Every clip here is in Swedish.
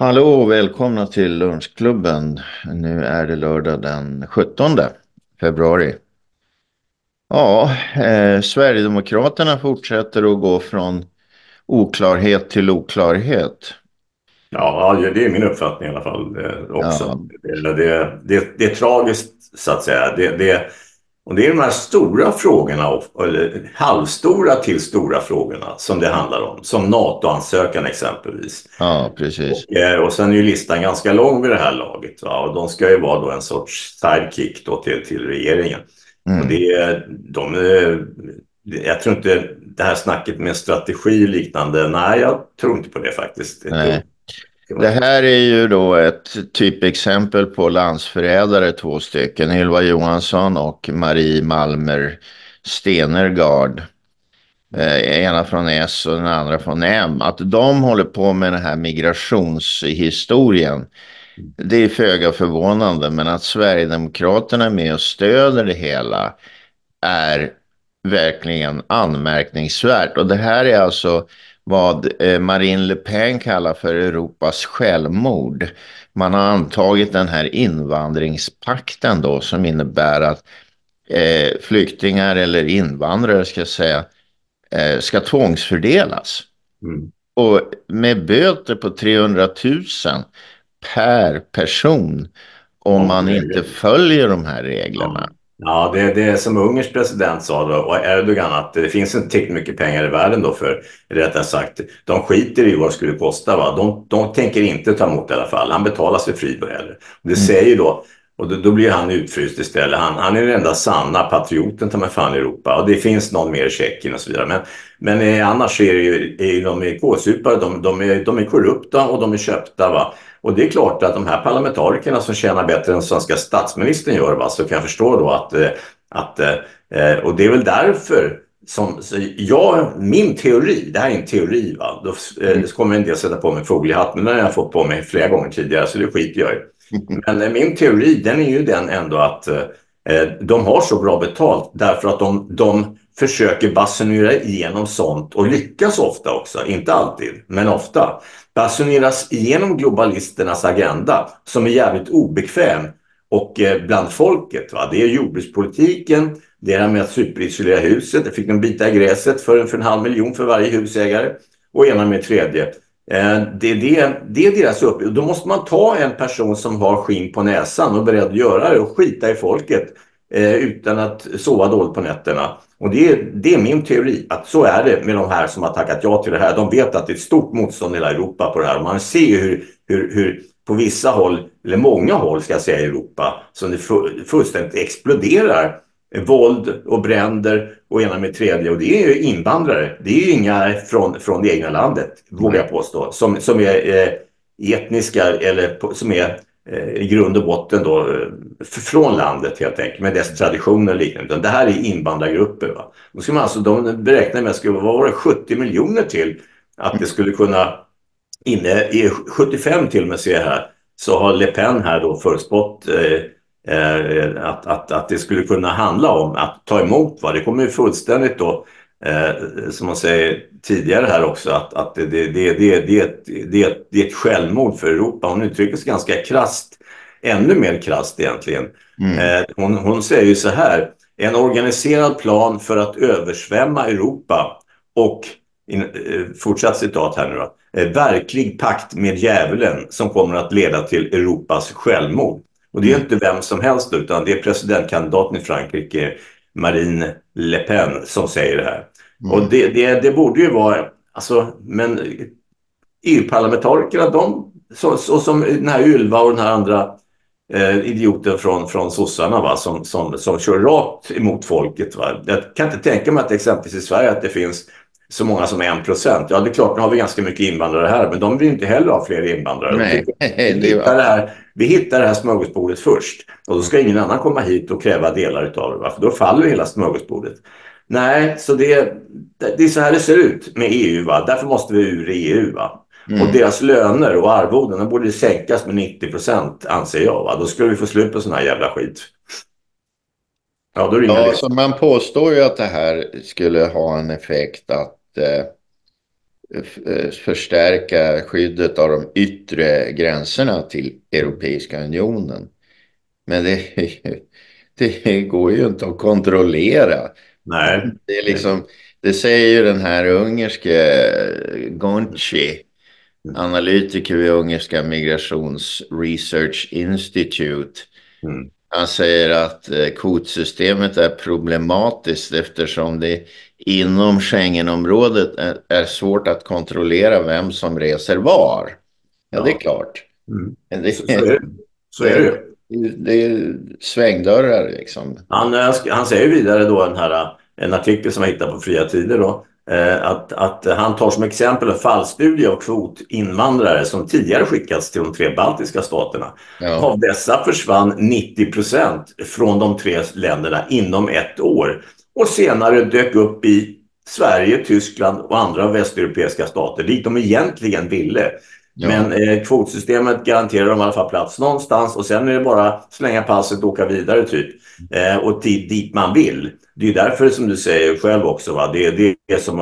Hallå och välkomna till lunchklubben. Nu är det lördag den 17 februari. Ja, Sverigedemokraterna fortsätter att gå från oklarhet till oklarhet. Ja, det är min uppfattning i alla fall också. Ja, Det är tragiskt så att säga. Och det är de här stora frågorna, eller halvstora till stora frågorna som det handlar om. Som NATO-ansökan exempelvis. ja, precis. Och sen är ju listan ganska lång vid det här laget. Va? Och de ska ju vara då en sorts sidekick då till regeringen. Och Mm. jag tror inte det här snacket med strategi och liknande. Nej, jag tror inte på det faktiskt. Jag tror, Nej. Det här är ju då ett typexempel på landsförrädare, två stycken. Ylva Johansson och Marie Malmer Stenergard. Ena från S och den andra från M. Att de håller på med den här migrationshistorien. Det är föga förvånande, men att Sverigedemokraterna är med och stöder det hela är verkligen anmärkningsvärt. Och det här är alltså vad Marine Le Pen kallar för Europas självmord. Man har antagit den här invandringspakten då, som innebär att flyktingar eller invandrare ska säga ska tvångsfördelas. Mm. Och med böter på 300 000 per person om Ja, man inte följer de här ja. reglerna. Ja, det är som Ungerns president sa då, och Erdogan, att det finns inte tillräckligt mycket pengar i världen då för, rättare sagt, de skiter i vad det skulle kosta. Va? De tänker inte ta emot i alla fall. Han betalar sig fri heller. Det Mm. säger då, och då blir han utfryst istället. Han är den enda sanna patrioten, tar man fan i Europa. Och det finns någon mer i Tjeckien och så vidare. Men annars är de kålsupare, de är korrupta och de är köpta. Va? Och det är klart att de här parlamentarikerna som tjänar bättre än svenska statsministern gör, va, så kan jag förstå då och det är väl därför min teori, det här är en teori, va, då så kommer en del sätta på mig foliehatt, men den har jag fått på mig flera gånger tidigare, så det skiter jag i. Men min teori, den är ju den ändå att de har så bra betalt därför att de försöker basunera igenom sånt, och lyckas ofta också, inte alltid, men ofta basuneras igenom globalisternas agenda som är jävligt obekväm och bland folket. Va? Det är jordbrukspolitiken, det är med att superisolera huset, det fick de bita i gräset för en 500 000 för varje husägare, och ena med tredje. Det är deras uppgift. Då måste man ta en person som har skinn på näsan och är beredd att göra det och skita i folket utan att sova dåligt på nätterna. Och det är min teori, att så är det med de här som har tackat ja till det här. De vet att det är ett stort motstånd i hela Europa på det här. Och man ser ju hur på vissa håll, eller många håll ska jag säga i Europa, som det fullständigt exploderar. Våld och bränder och ena med tredje. Och det är ju invandrare. Det är ju inga från det egna landet, vågar jag påstå. Som är etniska, eller som är i grund och botten då från landet helt enkelt, med dess traditioner och liknande. Det här är invandrargrupper. Va? Då ska man alltså, de beräknar med att det var det 70 miljoner till att det skulle kunna i 75 till och med, ser jag här, så har Le Pen här då förutspått att det skulle kunna handla om att ta emot. Va? Det kommer ju fullständigt då, som man säger tidigare här också, att det är ett självmord för Europa. Hon uttrycker sig ganska krasst, ännu mer krasst egentligen. Mm. Hon säger ju så här: en organiserad plan för att översvämma Europa och fortsatt citat här nu då, verklig pakt med djävulen som kommer att leda till Europas självmord. Och det är inte vem som helst, utan det är presidentkandidaten i Frankrike, Marine Le Pen, som säger det här. Mm. Och det borde ju vara, alltså, men EU-parlamentarikerna, som den här Ylva och den här andra idioten från sossarna, va, som kör rakt emot folket. Va. Jag kan inte tänka mig att exempelvis i Sverige att det finns så många som 1%. Ja, det är klart, nu har vi ganska mycket invandrare här, men de vill inte heller ha fler invandrare. Nej, Vi hittar det här smörgåsbordet först, och då ska ingen annan komma hit och kräva delar utav det, va? För då faller hela smörgåsbordet. Nej, så det är så här det ser ut med EU, va? Därför måste vi ur EU, va? Och deras löner och arvoden, de borde sänkas med 90%, anser jag, va? Då skulle vi få slut på sån här jävla skit. Ja, då ringer det. så man påstår ju att det här skulle ha en effekt att förstärka skyddet av de yttre gränserna till Europeiska unionen. Men det går ju inte att kontrollera. Nej. Det är liksom, det säger ju den här ungerske Gonchi, analytiker vid ungerska Migrations Research Institute. Mm. Han säger att kvotsystemet är problematiskt eftersom det inom Schengenområdet är svårt att kontrollera vem som reser var. Ja, det är Ja. klart. Mm. Men Så är det. Så är det ju. det är svängdörrar liksom. Han säger vidare då en artikel som jag hittade på Fria Tider då, att han tar som exempel en fallstudie av kvotinvandrare som tidigare skickats till de 3 baltiska staterna. Ja, Av dessa försvann 90% från de 3 länderna inom 1 år och senare dök upp i Sverige, Tyskland och andra västeuropeiska stater dit de egentligen ville. ja, Men kvotsystemet garanterar dem i alla fall plats någonstans och sen är det bara slänga passet och åka vidare typ. Och dit man vill. Det är därför som du säger själv också, va? Det är som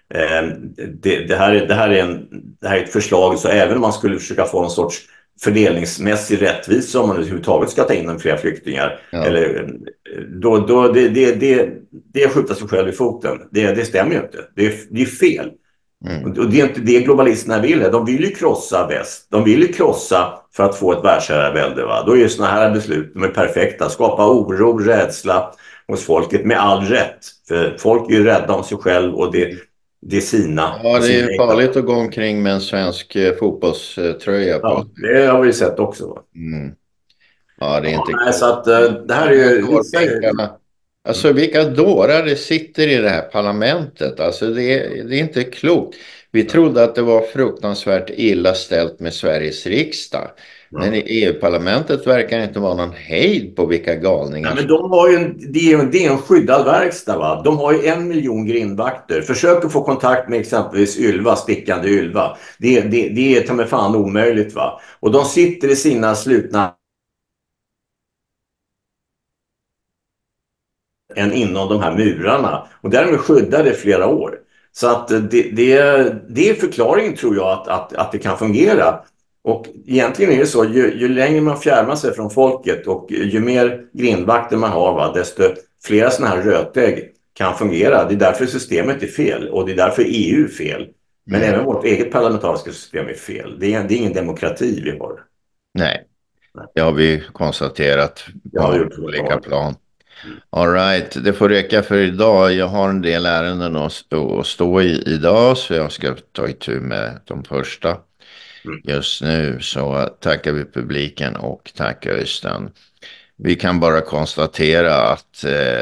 det här är ett förslag, så även om man skulle försöka få en sorts fördelningsmässig rättvisa om man överhuvudtaget ska ta in en fler flyktingar ja. eller då det skjuter sig själv i foten. Det stämmer ju inte. Det är fel. Mm. Och det är inte det globalisterna vill. De vill ju krossa väst. De vill ju krossa för att få ett världsherravälde. Va? Då är ju såna här beslut, de är perfekta. Skapa oro, rädsla hos folket med all rätt. För folk är ju rädda om sig själv och det är sina. Ja, Och det är sina ju egna. farligt att gå omkring med en svensk fotbollströja på. Ja, det har vi ju sett också. Va? Mm. Ja, det är Ja, inte nej, klokt. så att det här är ju vissa... Dårbänkarna. Alltså vilka dårar det sitter i det här parlamentet. Alltså det är inte klokt. Vi trodde att det var fruktansvärt illa ställt med Sveriges riksdag. Men i Ja. EU-parlamentet verkar det inte vara någon hejd på vilka galningar Ja, men som... de har ju det är en skyddad verkstad. Va? De har ju 1 miljon grindvakter. Försök att få kontakt med exempelvis Ylva, stickande Ylva. Det är ta mig fan omöjligt. Va? Och de sitter i sina slutna än inom de här murarna. Och där är de skyddade i flera år. Så att det är förklaringen tror jag att det kan fungera. Och egentligen är det så, ju längre man fjärmar sig från folket och ju mer grindvakter man har, va, desto flera sådana här rötägg kan fungera. Det är därför systemet är fel och det är därför EU är fel. Men Mm. även vårt eget parlamentariska system är fel. Det är ingen demokrati vi har. Nej, det har vi konstaterat Det på har vi många gjort. olika plan. All right, det får räcka för idag. Jag har en del ärenden att stå i idag så jag ska ta itu med de första just nu. Så tackar vi publiken och tack Öystein. Vi kan bara konstatera att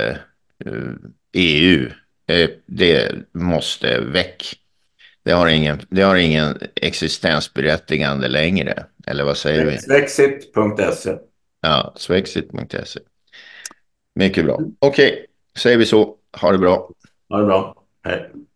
EU, det måste väck. Det har ingen existensberättigande längre. Eller vad säger vi? Svexit.se. Ja, svexit.se. Mycket bra. Okej, säger vi så. Ha det bra. Ha det bra. Hej.